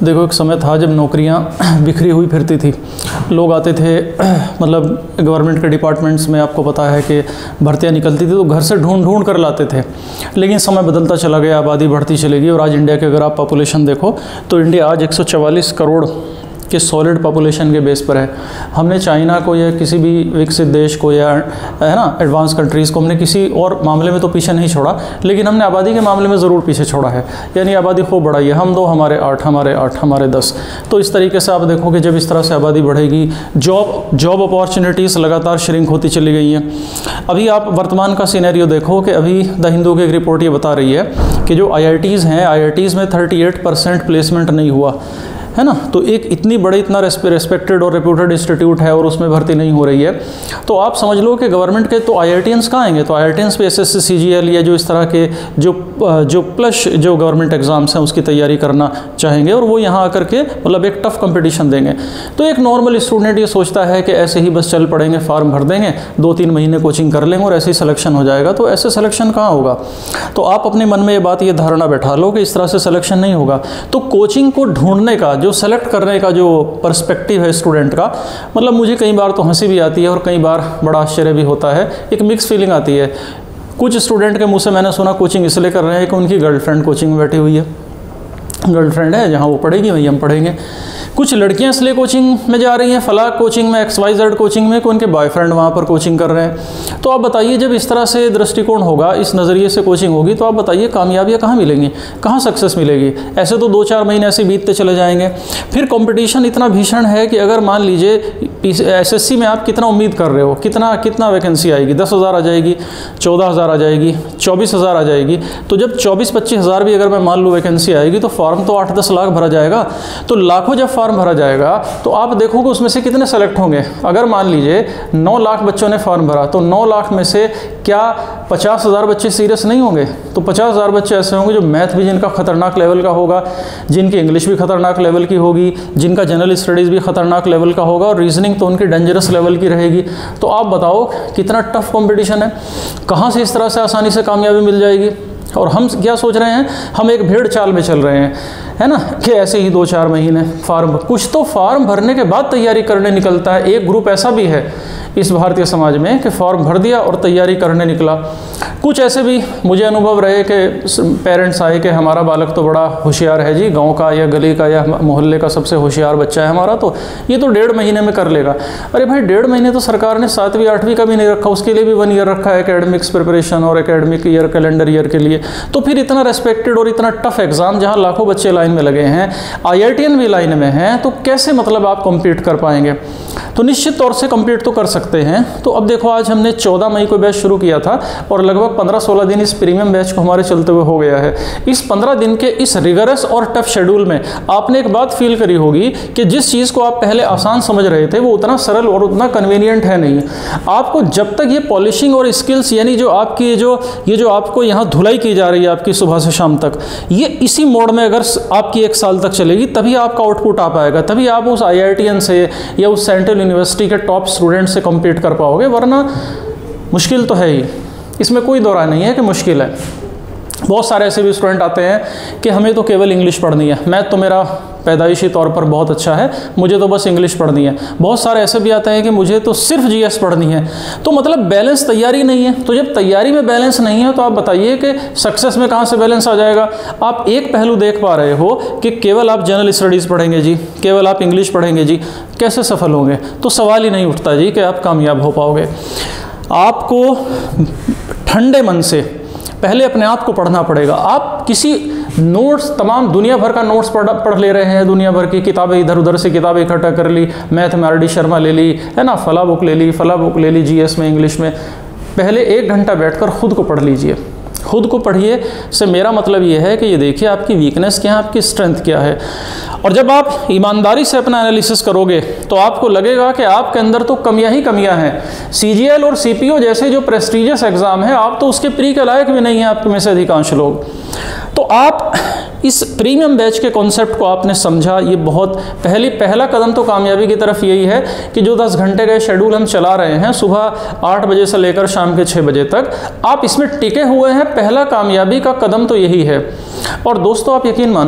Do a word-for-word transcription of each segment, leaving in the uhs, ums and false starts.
देखो एक समय था जब नौकरियां बिखरी हुई फिरती थी, लोग आते थे मतलब गवर्नमेंट के डिपार्टमेंट्स में, आपको पता है कि भर्तियां निकलती थी तो घर से ढूंढ ढूंढ कर लाते थे। लेकिन समय बदलता चला गया, आबादी बढ़ती चली गई और आज इंडिया के अगर आप पॉपुलेशन देखो तो इंडिया आज एक सौ चवालीस करोड़ के सॉलिड पॉपुलेशन के बेस पर है। हमने चाइना को या किसी भी विकसित देश को या है ना एडवांस कंट्रीज़ को हमने किसी और मामले में तो पीछे नहीं छोड़ा, लेकिन हमने आबादी के मामले में ज़रूर पीछे छोड़ा है। यानी आबादी खूब बढ़ाई है, हम दो हमारे आठ, हमारे आठ हमारे दस। तो इस तरीके से आप देखो कि जब इस तरह से आबादी बढ़ेगी, जॉब जॉब अपॉर्चुनिटीज़ लगातार श्रिंक होती चली गई हैं। अभी आप वर्तमान का सिनेरियो देखो कि अभी द हिंदू की एक रिपोर्ट ये बता रही है कि जो आई आई टीज़ हैं, आई आई टीज़ में थर्टी एट परसेंट प्लेसमेंट नहीं हुआ है ना। तो एक इतनी बड़ी, इतना रेस्पेक्टेड और रेप्यूटेड इंस्टीट्यूट है और उसमें भर्ती नहीं हो रही है, तो आप समझ लो कि गवर्नमेंट के तो आईआईटीएंस कहाँ आएंगे। तो आईआईटीएंस पे एसएससी, सीजीएल या जो इस तरह के जो जो प्लस जो गवर्नमेंट एग्जाम्स हैं उसकी तैयारी करना चाहेंगे और वो यहाँ आकर के मतलब एक टफ कंपटीशन देंगे। तो एक नॉर्मल स्टूडेंट ये सोचता है कि ऐसे ही बस चल पड़ेंगे, फॉर्म भर देंगे, दो तीन महीने कोचिंग कर लेंगे और ऐसे ही सिलेक्शन हो जाएगा। तो ऐसे सिलेक्शन कहाँ होगा। तो आप अपने मन में ये बात, ये धारणा बैठा लो कि इस तरह से सिलेक्शन नहीं होगा। तो कोचिंग को ढूंढने का, जो सेलेक्ट करने का जो पर्सपेक्टिव है स्टूडेंट का, मतलब मुझे कई बार तो हंसी भी आती है और कई बार बड़ा आश्चर्य भी होता है, एक मिक्स फीलिंग आती है। कुछ स्टूडेंट के मुंह से मैंने सुना कोचिंग इसलिए कर रहे हैं कि उनकी गर्लफ्रेंड कोचिंग में बैठी हुई है, गर्लफ्रेंड है, जहाँ वो पढ़ेगी वहीं हम पढ़ेंगे। कुछ लड़कियां इसलिए कोचिंग में जा रही हैं, फला कोचिंग में, एक्स वाई जेड कोचिंग में, कि उनके बॉयफ्रेंड वहाँ पर कोचिंग कर रहे हैं। तो आप बताइए, जब इस तरह से दृष्टिकोण होगा, इस नज़रिए से कोचिंग होगी, तो आप बताइए कामयाबियाँ कहाँ मिलेंगी, कहाँ सक्सेस मिलेगी। ऐसे तो दो चार महीने ऐसे बीतते चले जाएंगे। फिर कंपटीशन इतना भीषण है कि अगर मान लीजिए एसएससी में आप कितना उम्मीद कर रहे हो, कितना कितना वैकेंसी आएगी, दस हज़ार आ जाएगी, चौदह हज़ार आ जाएगी, चौबीस हज़ार आ जाएगी। तो जब चौबीस पच्चीस हज़ार भी अगर मैं मान लूँ वैकेंसी आएगी, तो फॉर्म तो आठ दस लाख भरा जाएगा। तो लाखों जब फॉर्म भरा जाएगा तो आप देखोगे उसमें से कितने सेलेक्ट होंगे। अगर मान लीजिए नौ लाख बच्चों ने फॉर्म भरा, तो नौ लाख में से क्या पचास हज़ार बच्चे सीरियस नहीं होंगे। तो पचास हज़ार बच्चे ऐसे होंगे जो मैथ भी जिनका खतरनाक लेवल का होगा, जिनकी इंग्लिश भी खतरनाक लेवल की होगी, जिनका जनरल स्टडीज़ भी खतरनाक लेवल का होगा और रीजनिंग तो उनकी डेंजरस लेवल की रहेगी। तो आप बताओ कितना टफ कंपटीशन है, कहाँ से इस तरह से आसानी से कामयाबी मिल जाएगी। और हम क्या सोच रहे हैं, हम एक भेड़ चाल में चल रहे हैं, है ना, कि ऐसे ही दो चार महीने फार्म, कुछ तो फार्म भरने के बाद तैयारी करने निकलता है। एक ग्रुप ऐसा भी है इस भारतीय समाज में कि फॉर्म भर दिया और तैयारी करने निकला। कुछ ऐसे भी मुझे अनुभव रहे कि पेरेंट्स आए कि हमारा बालक तो बड़ा होशियार है जी, गांव का या गली का या मोहल्ले का सबसे होशियार बच्चा है हमारा, तो ये तो डेढ़ महीने में कर लेगा। अरे भाई, डेढ़ महीने तो सरकार ने सातवीं आठवीं का भी नहीं रखा, उसके लिए भी वन ईयर रखा है एकेडमिक्स प्रिपरेशन और एकेडमिक ईयर, कैलेंडर ईयर के लिए। तो फिर इतना रेस्पेक्टेड और इतना टफ एग्जाम जहाँ लाखों बच्चे लाइन में लगे हैं, आई आई टी एन भी लाइन में हैं, तो कैसे मतलब आप कम्पीट कर पाएंगे। तो निश्चित तौर से कम्पीट तो कर सकते हैं। तो अब देखो, आज हमने चौदह मई को बैच शुरू किया था और लगभग पंद्रह सोलह दिन इस प्रीमियम बैच को हमारे चलते हुए हो गया है। इस पंद्रह दिन के इस रिगरस और टफ शेड्यूल में आपने एक बात फील करी होगी कि जिस चीज़ को आप पहले आसान समझ रहे थे वो उतना सरल और उतना कन्वीनियंट है नहीं। आपको जब तक ये पॉलिशिंग और स्किल्स, यानी जो आपकी जो ये जो आपको यहाँ धुलाई की जा रही है आपकी सुबह से शाम तक, ये इसी मोड में अगर आपकी एक साल तक चलेगी, तभी आपका आउटपुट आ पाएगा, तभी आप उस आई आई टी एन से या उस सेंट्रल यूनिवर्सिटी के टॉप स्टूडेंट से कम्पीट कर पाओगे। वरना मुश्किल तो है ही, इसमें कोई दो राय नहीं है कि मुश्किल है। बहुत सारे ऐसे भी स्टूडेंट आते हैं कि हमें तो केवल इंग्लिश पढ़नी है, मैथ तो मेरा पैदाइशी तौर पर बहुत अच्छा है, मुझे तो बस इंग्लिश पढ़नी है। बहुत सारे ऐसे भी आते हैं कि मुझे तो सिर्फ जी एस पढ़नी है। तो मतलब बैलेंस तैयारी नहीं है। तो जब तैयारी में बैलेंस नहीं है तो आप बताइए कि सक्सेस में कहाँ से बैलेंस आ जाएगा। आप एक पहलू देख पा रहे हो कि केवल आप जनरल स्टडीज़ पढ़ेंगे जी, केवल आप इंग्लिश पढ़ेंगे जी, कैसे सफल होंगे। तो सवाल ही नहीं उठता जी कि आप कामयाब हो पाओगे। आपको ठंडे मन से पहले अपने आप को पढ़ना पड़ेगा। आप किसी नोट्स, तमाम दुनिया भर का नोट्स पढ़ पढ़ ले रहे हैं, दुनिया भर की किताबें, इधर उधर से किताबें इकट्ठा कर ली, मैथ में आर डी शर्मा ले ली, है ना, फला बुक ले ली, फला बुक ले ली, जीएस में, इंग्लिश में। पहले एक घंटा बैठकर खुद को पढ़ लीजिए, खुद को पढ़िए। से मेरा मतलब ये है कि ये देखिए आपकी वीकनेस क्या है, आपकी स्ट्रेंथ क्या है। और जब आप ईमानदारी से अपना एनालिसिस करोगे तो आपको लगेगा कि आपके अंदर तो कमियां ही कमियां हैं। सीजीएल और सीपीओ जैसे जो प्रेस्टीजियस एग्जाम है, आप तो उसके प्री के लायक भी नहीं हैं, आप में से अधिकांश लोग। तो आप इस प्रीमियम बैच के कॉन्सेप्ट को आपने समझा, ये बहुत पहली पहला कदम तो कामयाबी की तरफ यही है कि जो दस घंटे का शेड्यूल हम चला रहे हैं सुबह आठ बजे से लेकर शाम के छः बजे तक, आप इसमें टिके हुए हैं। पहला कामयाबी का कदम तो यही है। और दोस्तों, आप यकीन मानो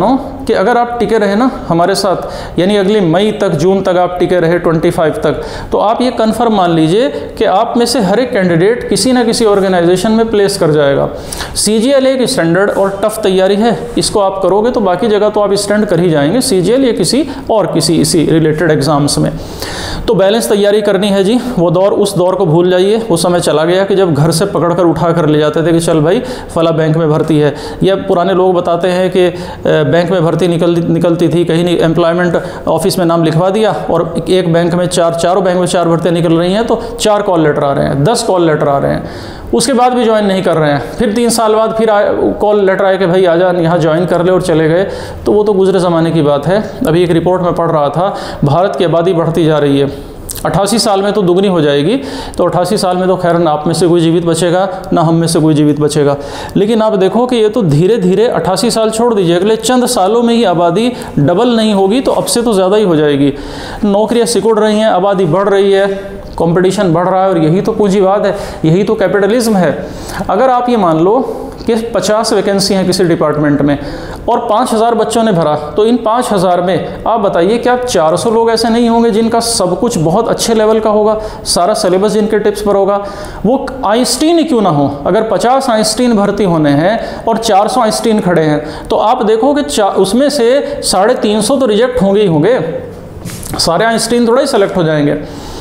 कि अगर आप टिके रहे ना हमारे साथ, यानी अगले मई तक, जून तक आप टिके रहे, पच्चीस तक, तो आप ये कन्फर्म मान लीजिए कि आप में से हर एक कैंडिडेट किसी ना किसी ऑर्गेनाइजेशन में प्लेस कर जाएगा। सी जी एल एक स्टैंडर्ड और टफ तैयारी है, इसको आप करोगे तो बाकी जगह तो आप स्टैंड कर ही जाएंगे, सी जी एल या किसी और किसी इसी रिलेटेड एग्जाम्स में। तो बैलेंस तैयारी करनी है जी। वो दौर, उस दौर को भूल जाइए। वो समय चला गया कि जब घर से पकड़ कर उठा कर ले जाते थे कि चल भाई फला बैंक में भर्ती है, या पुराने लोग बताते हैं कि बैंक में भर्ती निकल निकलती थी, कहीं नहीं एम्प्लॉयमेंट ऑफिस में नाम लिखवा दिया और एक बैंक में चार चारों बैंक में चार भर्तियाँ निकल रही हैं, तो चार कॉल लेटर आ रहे हैं, दस कॉल लेटर आ रहे हैं, उसके बाद भी ज्वाइन नहीं कर रहे हैं। फिर तीन साल बाद फिर कॉल लेटर आए कि भाई आजा यहाँ ज्वाइन कर ले, और चले गए। तो वो तो गुजरे ज़माने की बात है। अभी एक रिपोर्ट में पढ़ रहा था, भारत की आबादी बढ़ती जा रही है, अट्ठासी साल में तो दुगनी हो जाएगी। तो अट्ठासी साल में तो खैर ना आप में से कोई जीवित बचेगा, ना हम में से कोई जीवित बचेगा। लेकिन आप देखो कि ये तो धीरे धीरे, अट्ठासी साल छोड़ दीजिए, अगले चंद सालों में ही आबादी डबल नहीं होगी तो अब से तो ज़्यादा ही हो जाएगी। नौकरियां सिकुड़ रही हैं, आबादी बढ़ रही है, कंपटीशन बढ़ रहा है, और यही तो पूंजीवाद है, यही तो कैपिटलिज्म है। अगर आप ये मान लो कि पचास वैकेंसी हैं किसी डिपार्टमेंट में और पाँच हज़ार बच्चों ने भरा, तो इन पाँच हज़ार में आप बताइए क्या चार सौ लोग ऐसे नहीं होंगे जिनका सब कुछ बहुत अच्छे लेवल का होगा, सारा सिलेबस जिनके टिप्स पर होगा। वो आइंस्टीन ही क्यों ना हो, अगर पचास आइंस्टीन भर्ती होने हैं और चार सौ आइंस्टीन खड़े हैं, तो आप देखो कि उसमें से साढ़े तीन सौ तो रिजेक्ट होंगे ही होंगे, सारे आइंस्टीन थोड़ा ही सेलेक्ट हो जाएंगे।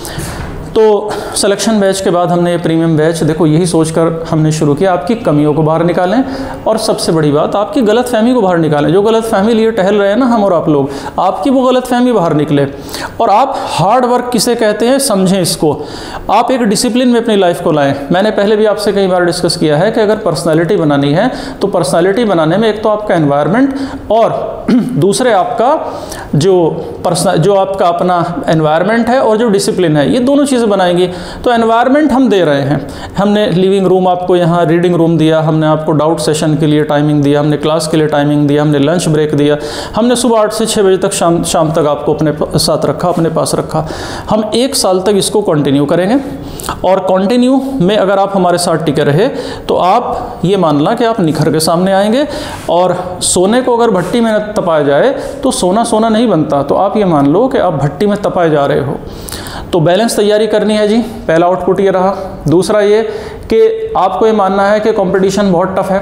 तो सिलेक्शन बैच के बाद हमने ये प्रीमियम बैच, देखो यही सोचकर हमने शुरू किया, आपकी कमियों को बाहर निकालें और सबसे बड़ी बात आपकी गलतफहमी को बाहर निकालें। जो गलतफहमी लिए टहल रहे हैं ना हम और आप लोग, आपकी वो गलतफहमी बाहर निकले और आप हार्ड वर्क किसे कहते हैं समझें इसको। आप एक डिसिप्लिन में अपनी लाइफ को लाएं। मैंने पहले भी आपसे कई बार डिस्कस किया है कि अगर पर्सनैलिटी बनानी है तो पर्सनैलिटी बनाने में एक तो आपका एनवायरनमेंट और दूसरे आपका जो पर्सनल जो आपका अपना एनवायरनमेंट है और जो डिसिप्लिन है, ये दोनों चीज़ें बनाएंगी। तो एनवायरनमेंट हम दे रहे हैं, हमने लिविंग रूम आपको यहाँ रीडिंग रूम दिया, हमने आपको डाउट सेशन के लिए टाइमिंग दिया, हमने क्लास के लिए टाइमिंग दिया, हमने लंच ब्रेक दिया, हमने सुबह आठ से छः बजे तक शाम शाम तक आपको अपने साथ रखा, अपने पास रखा। हम एक साल तक इसको कंटिन्यू करेंगे और कंटिन्यू में अगर आप हमारे साथ टिके रहे तो आप ये मानना कि आप निखर के सामने आएंगे। और सोने को अगर भट्टी में न तपाया जाए तो सोना सोना नहीं बनता, तो आप ये मान लो कि आप भट्टी में तपाए जा रहे हो। तो बैलेंस तैयारी करनी है जी, पहला आउटपुट ये रहा। दूसरा ये कि आपको ये मानना है कि कंपटीशन बहुत टफ है,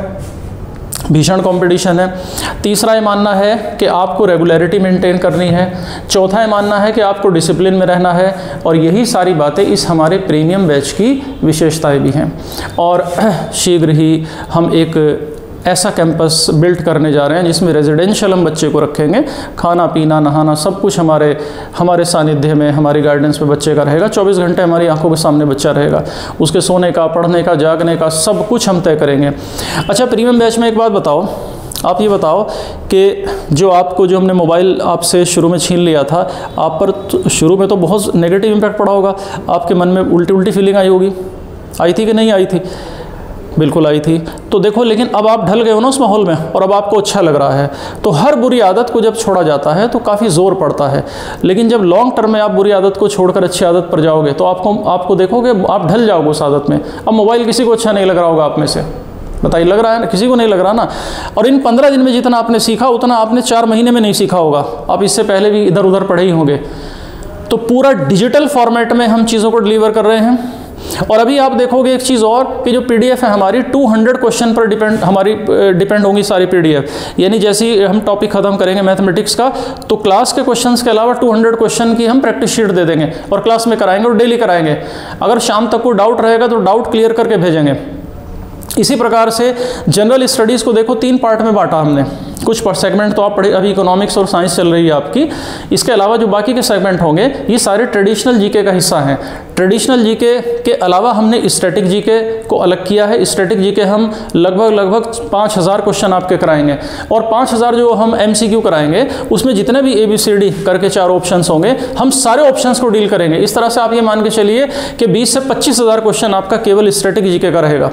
भीषण कंपटीशन है। तीसरा ये मानना है कि आपको रेगुलरिटी मेंटेन करनी है। चौथा ये मानना है कि आपको डिसिप्लिन में रहना है। और यही सारी बातें इस हमारे प्रीमियम बैच की विशेषताएं भी हैं। और शीघ्र ही हम एक ऐसा कैंपस बिल्ड करने जा रहे हैं जिसमें रेजिडेंशियल हम बच्चे को रखेंगे, खाना पीना नहाना सब कुछ हमारे हमारे सानिध्य में, हमारी गाइडेंस में बच्चे का रहेगा। चौबीस घंटे हमारी आंखों के सामने बच्चा रहेगा, उसके सोने का, पढ़ने का, जागने का सब कुछ हम तय करेंगे। अच्छा, प्रीमियम बैच में एक बात बताओ, आप ये बताओ कि जो आपको जो हमने मोबाइल आपसे शुरू में छीन लिया था, आप पर तो शुरू में तो बहुत नेगेटिव इम्पैक्ट पड़ा होगा, आपके मन में उल्टी उल्टी फीलिंग आई होगी, आई थी कि नहीं आई थी? बिल्कुल आई थी। तो देखो, लेकिन अब आप ढल गए हो ना उस माहौल में और अब आपको अच्छा लग रहा है। तो हर बुरी आदत को जब छोड़ा जाता है तो काफ़ी ज़ोर पड़ता है, लेकिन जब लॉन्ग टर्म में आप बुरी आदत को छोड़कर अच्छी आदत पर जाओगे तो आपको आपको देखोगे आप ढल जाओगे उस आदत में। अब मोबाइल किसी को अच्छा नहीं लग रहा होगा आप में से, बताइए, लग रहा है ना? किसी को नहीं लग रहा ना। और इन पंद्रह दिन में जितना आपने सीखा उतना आपने चार महीने में नहीं सीखा होगा, आप इससे पहले भी इधर उधर पढ़े ही होंगे। तो पूरा डिजिटल फॉर्मेट में हम चीज़ों को डिलीवर कर रहे हैं। और अभी आप देखोगे एक चीज़ और कि जो पीडीएफ है हमारी दो सौ क्वेश्चन पर डिपेंड हमारी डिपेंड होंगी सारी पीडीएफ। यानी जैसे ही हम टॉपिक खत्म करेंगे मैथमेटिक्स का तो क्लास के क्वेश्चंस के अलावा दो सौ क्वेश्चन की हम प्रैक्टिस शीट दे देंगे और क्लास में कराएंगे और डेली कराएंगे। अगर शाम तक को डाउट रहेगा तो डाउट क्लियर करके भेजेंगे। इसी प्रकार से जनरल स्टडीज़ को देखो तीन पार्ट में बांटा हमने। कुछ पर सेगमेंट तो आप पढ़े, अभी इकोनॉमिक्स और साइंस चल रही है आपकी। इसके अलावा जो बाकी के सेगमेंट होंगे ये सारे ट्रेडिशनल जीके का हिस्सा हैं। ट्रेडिशनल जीके के अलावा हमने स्टैटिक जीके को अलग किया है। स्टैटिक जीके हम लगभग लगभग पाँच हज़ार क्वेश्चन आपके कराएंगे और पाँच हज़ार जो हम एमसीक्यू कराएंगे उसमें जितने भी ए बी सी डी करके चार ऑप्शंस होंगे हम सारे ऑप्शंस को डील करेंगे। इस तरह से आप ये मान के चलिए कि बीस से पच्चीस हज़ार क्वेश्चन आपका केवल स्टैटिक जीके का रहेगा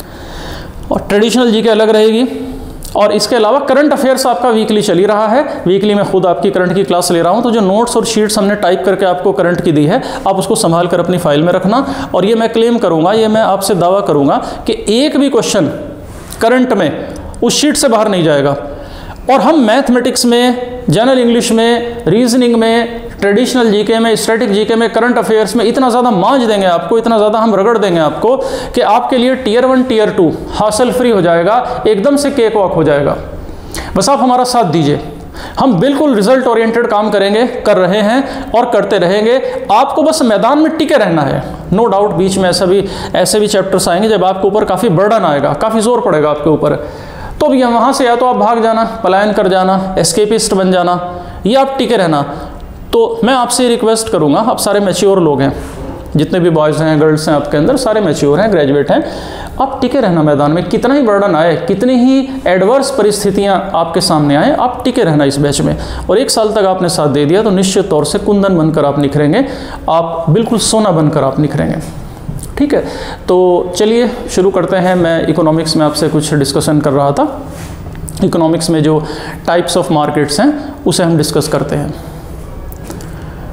और ट्रेडिशनल जीके अलग रहेगी। और इसके अलावा करंट अफेयर्स आपका वीकली चल ही रहा है। वीकली मैं खुद आपकी करंट की क्लास ले रहा हूं, तो जो नोट्स और शीट्स हमने टाइप करके आपको करंट की दी है आप उसको संभाल कर अपनी फाइल में रखना। और ये मैं क्लेम करूंगा, ये मैं आपसे दावा करूंगा कि एक भी क्वेश्चन करंट में उस शीट से बाहर नहीं जाएगा। और हम मैथमेटिक्स में, जनरल इंग्लिश में, रीजनिंग में, ट्रेडिशनल जीके में, स्टैटिक जीके में, करंट अफेयर्स में इतना ज़्यादा मांझ देंगे आपको, इतना ज़्यादा हम रगड़ देंगे आपको कि आपके लिए टीयर वन टीयर टू हासिल फ्री हो जाएगा, एकदम से केक वॉक हो जाएगा। बस आप हमारा साथ दीजिए, हम बिल्कुल रिजल्ट ओरिएंटेड काम करेंगे, कर रहे हैं और करते रहेंगे। आपको बस मैदान में टिके रहना है। नो डाउट बीच में ऐसा भी ऐसे भी चैप्टर्स आएंगे जब आपके ऊपर काफ़ी बर्डन आएगा, काफ़ी जोर पड़ेगा आपके ऊपर, तो अब वहाँ से या तो आप भाग जाना, पलायन कर जाना, एस्केपिस्ट बन जाना, या आप टिके रहना। तो मैं आपसे रिक्वेस्ट करूँगा, आप सारे मैच्योर लोग हैं, जितने भी बॉयज़ हैं, गर्ल्स हैं आपके अंदर, सारे मैच्योर हैं, ग्रेजुएट हैं, आप टिके रहना मैदान में। कितना ही बर्डन आए, कितनी ही एडवर्स परिस्थितियां आपके सामने आए, आप टिके रहना इस बैच में। और एक साल तक आपने साथ दे दिया तो निश्चित तौर से कुंदन बनकर आप निखरेंगे, आप बिल्कुल सोना बनकर आप निखरेंगे। ठीक है, तो चलिए शुरू करते हैं। मैं इकोनॉमिक्स में आपसे कुछ डिस्कशन कर रहा था। इकोनॉमिक्स में जो टाइप्स ऑफ मार्केट्स हैं उसे हम डिस्कस करते हैं।